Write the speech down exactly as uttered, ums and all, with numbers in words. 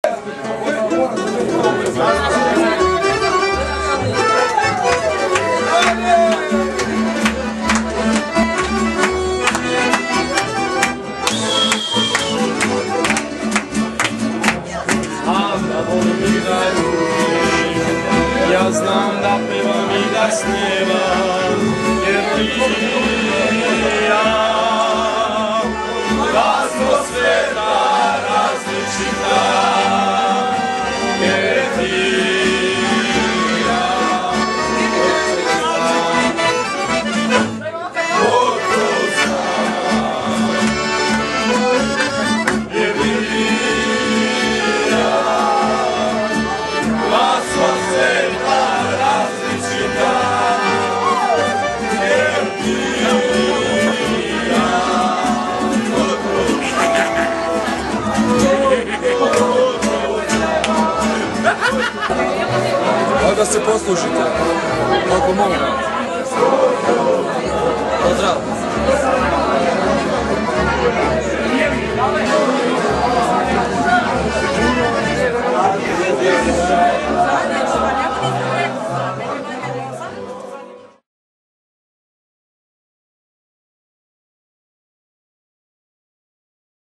Ja znam da pevam i da snijevam, jer ti i ja, da smo sveta različita, jer ti i ja, otko znam, jer ti i ja, da smo sveta različita, jer ti i ja, otko znam. Da se poslušite, ako mogu. Pozdrav!